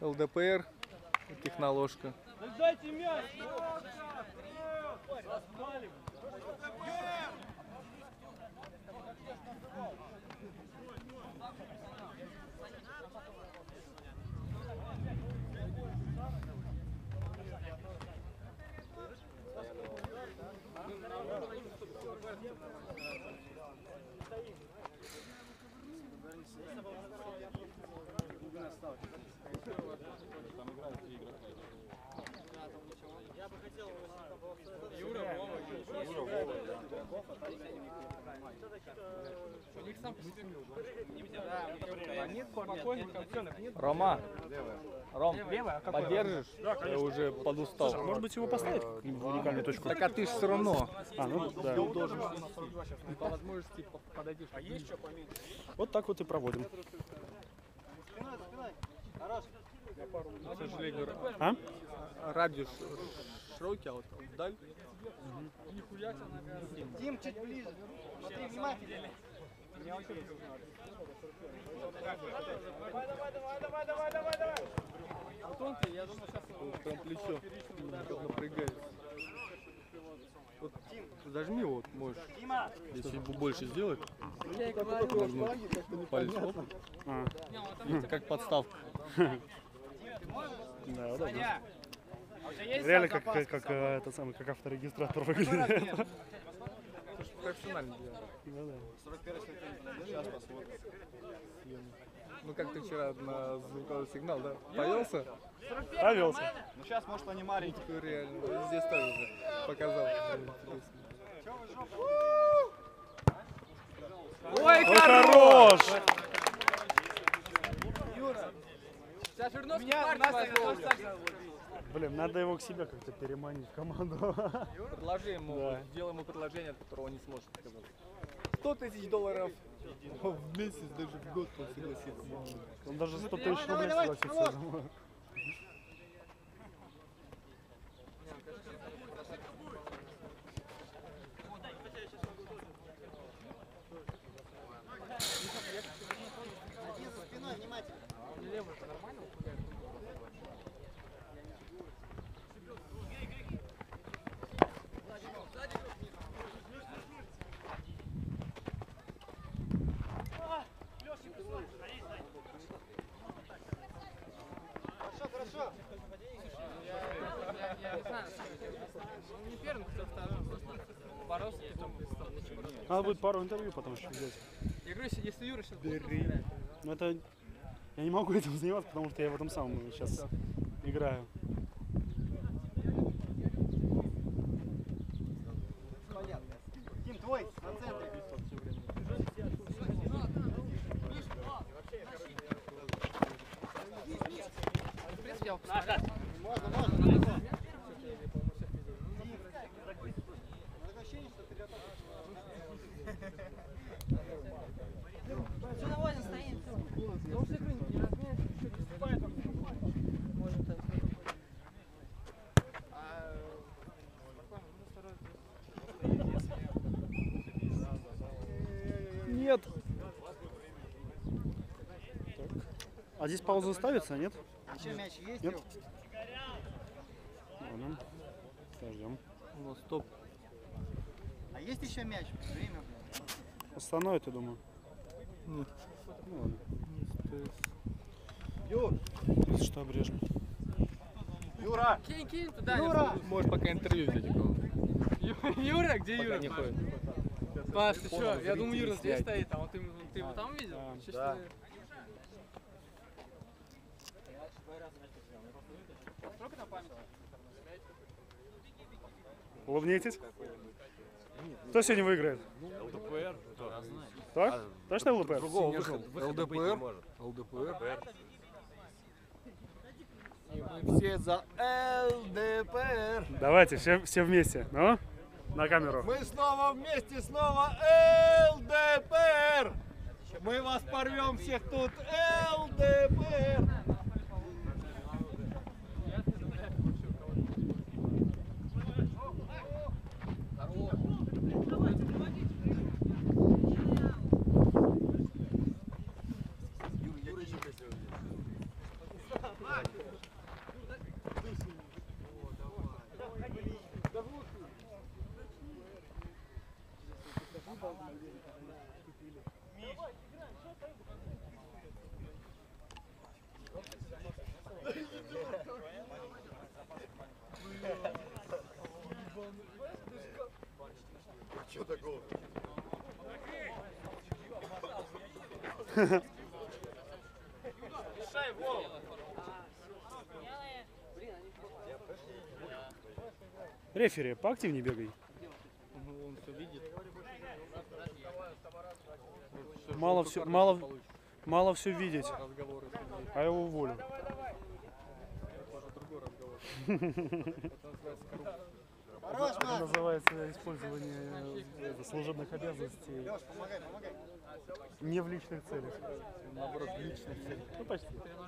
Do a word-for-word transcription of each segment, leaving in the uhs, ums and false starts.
эл дэ пэ эр, техноложка. Дайте мяч! Я бы хотел Юра, Вова, Юра, Вова. У них сам по себе нет спокойных оценок, нет. Рома, Ром, Левая, а поддержишь? Я уже подустал. Слушай, может быть его поставить в уникальную точку? Так а ты ж все равно. А, ну да. Должен по возможности подойдешь. А есть что поменьше? Вот так вот и проводим. К сожалению, А? радиус широкий, а вот вдаль. Дим, чуть ближе. Смотри внимательно. Давай, давай, давай, давай, давай, давай, давай. Антон, я думаю, сейчас Прям плечо напрягается. Вот зажми вот, можешь. Если чуть больше сделать, можно палец хлопнуть. А. Как подставка. Да, удобно. Реально как, как, как э, этот самый, как авторегистратор выглядит. Профессионально делаю. Ну, да. Сейчас посмотрим. Ну как ты вчера на звуковой сигнал, да? Повелся? Повелся. Ну сейчас, может, они маленькие. Реально. Здесь тоже уже показал. Ой, Ой, хорош! сейчас вернулся к Блин, надо его к себе как-то переманить в команду. Предложи ему, Да. сделай ему предложение, от которого он не сможет отказаться. сто тысяч долларов в месяц, даже в год он согласится. Он даже сто тысяч рублей согласится, я думаю. Один за спиной, внимательно. Левый-то нормально? Хорошо, хорошо. Я не знаю, он не первым, кто вторым. Боролся, потом стал. Надо будет пару интервью потом еще взять. Я говорю, если Юра сейчас Бери. Но это... Я не могу этим заниматься, потому что я в этом самом сейчас играю. понятно. Тим, твой, на центре. В принципе, я можно, можно. Что на возе стоит? Нет. А здесь пауза ставится, нет? Еще мяч есть? Нет? Ладно. Подождем. Ну, стоп. А есть еще мяч? Время, блин. Остановит, я думаю. Нет. Ну ладно. Юр! Если что, обрежем. Юра! Кинь, кинь туда. Юра! Можешь пока интервью взять у кого. Юра, где Пока Юра? не ходит. Паш, ты что? Я думаю, Юра зрители здесь снять. стоит, а вот ты, ты его там видел? Да. Чё, Да. что ли? Улыбнитесь. Кто сегодня выиграет? эл дэ пэ эр. Так? Точно эл дэ пэ эр? Другого выхода эл дэ быть пэ не эр. может. эл дэ пэ эр. И мы все за эл дэ пэ эр. Давайте, все, все вместе. Ну, на камеру. Мы снова вместе, снова эл дэ пэ эр. Мы вас порвем всех тут, эл дэ пэ эр. Юра, я Рефери, поактивнее бегай. Ну, он все видит. Мало все, мало, мало все видеть. Разговоры с людьми. А я его уволю. Это уже другой разговор. Это называется коррупция. Это называется использование э, служебных обязанностей не в личных целях. Наоборот, личных целей. Ну почти.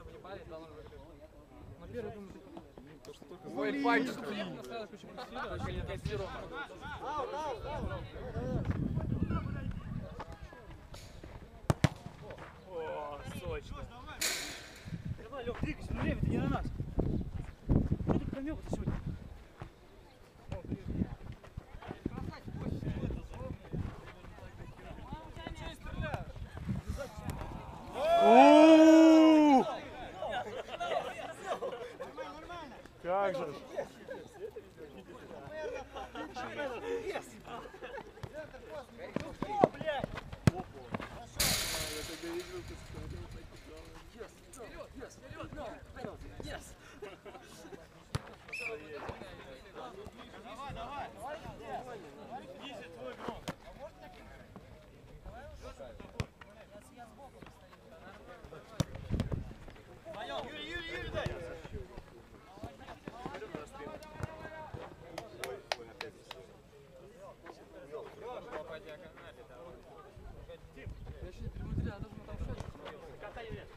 На первый думаю, Ой, пальчик. На следующий кучу просили, вообще не тестировано. О, сочно. Давай, Лёх, двигайся, ну время-то не на нас. Что ты промёл-то сегодня? О! Как же? Я еще не перемотрели, а даже мы там шоке.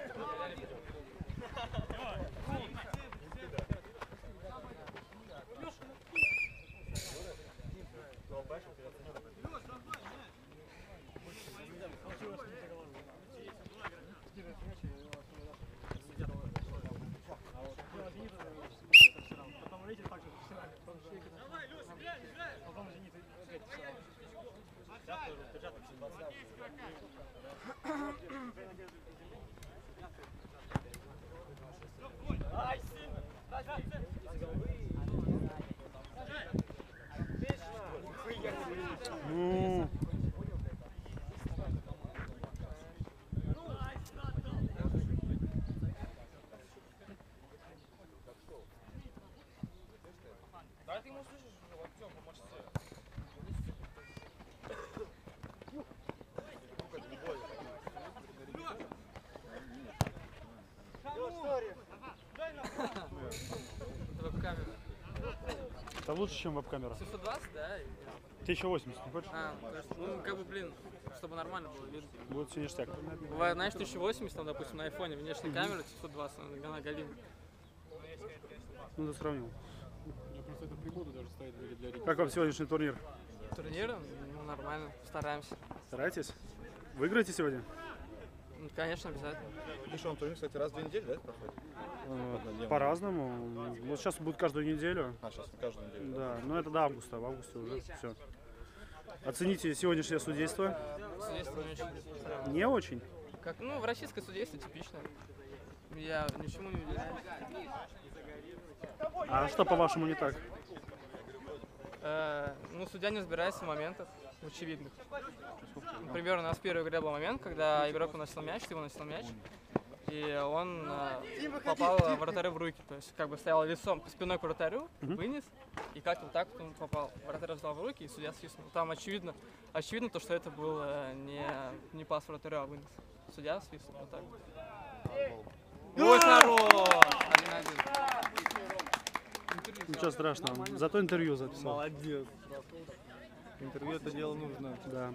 Ну, Да ты ему слышишь, Артем, поможете. Веб-камера. это лучше, чем веб-камера. семьсот двадцать, да? тысяча восемьдесят, не хочешь? А, то есть, ну, как бы, блин, чтобы нормально было видно. Будет все ништяк. Бывает, знаешь, тысяча восемьдесят, там, допустим, на айфоне внешняя камера, семьсот двадцать, она галим. Ну, ты сравнил. Просто это прибоду даже стоит для рекламы. Как вам сегодняшний турнир? Турниры, ну, нормально, стараемся. Старайтесь? Выиграете сегодня? Ну, конечно, обязательно. Ну что, он турнир, кстати, раз в две недели, да, проходит? Э, По-разному. Вот сейчас будет каждую неделю. А, сейчас каждую неделю. Да, но это до августа, в августе уже все. Оцените сегодняшнее судейство. Судейство не очень. прям, Не очень. Как, ну, в российское судейство типично. Я ничему не удивляюсь. А что, по-вашему, не так? Э, ну, судья не разбирается в моментах очевидных. Например, у нас в первой игре был момент, когда игрок выносил мяч, ты выносил мяч, и он э, попал вратарю в руки. То есть как бы стоял лицом, спиной к вратарю, вынес, и как-то вот так вот он попал. Вратарь раздал в руки, и судья свистнул. Там очевидно, очевидно то, что это был э, не, не пас вратарю, а вынес. Судья свистнул вот так. Ой, хорош! один-один. Ничего страшного. Зато интервью записал. Молодец. Интервью это дело нужно. Да.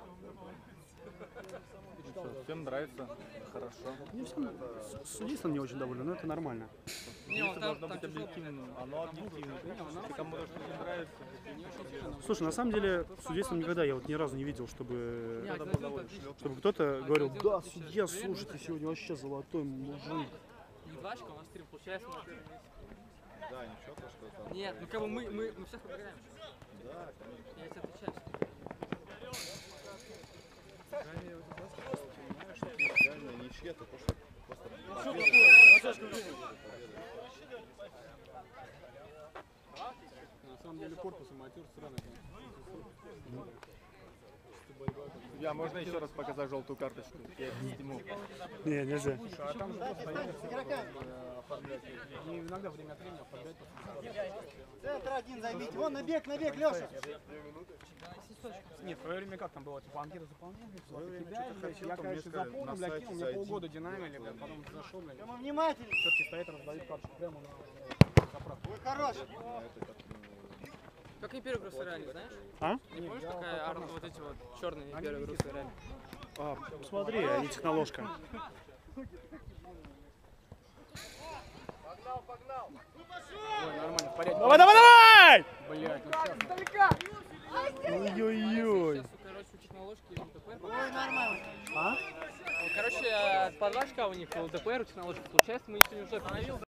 Что, всем нравится, хорошо. Не всем. С судейством не очень доволен, но это нормально. Не, он Это там, должно там быть тяжело. объективным. Оно объективно. Если кому-то что-то не нравится, Слушай, на самом деле, судейством никогда я вот ни разу не видел, чтобы, Не, один-один это отлично. чтобы кто-то говорил, один-один да, отлично. судья, Время слушайте, выиграть. сегодня вообще золотой мужик. Не два очка, у нас три, получается, мы на первом месте. да, ничего, то, что там. Нет, ну как бы мы, мы, мы всех обыграем. Да, конечно. Я тебе отвечаю. Реально ничья, это то, что просто... На самом деле корпус и мотор странно. Я, можно еще раз показать желтую карточку? Я сниму. Не, нельзя. А там же просто И иногда время от времени оформлять. центр один займите. Вон, набег, набег, Леша. Нет, в свое время как там было? Типа анкету заполняли, все, время кидаешь, что-то блядь. хотел, Я, там конечно, несколько заполнил, на блядь, сайте кинул, меня зайти. полгода динамили, блядь, потом зашел, блядь. Прямо внимательно. Четки стоят, раздают карточку прямо на заправку. Вы хороший. Как и первый груз реально, знаешь? А? Не помнишь, какая арма, вот эти вот черные первые груз реально? А, смотри, они техноложка. Ой, нормально, в порядке. Давай, давай, давай! Блядь, ну сейчас. Ой-ой-ой. Сейчас, короче, у техноложки и ЛТП. Ой, нормально. А? Короче, по два очка у них у ЛТП, у техноложки получается, мы сегодня уже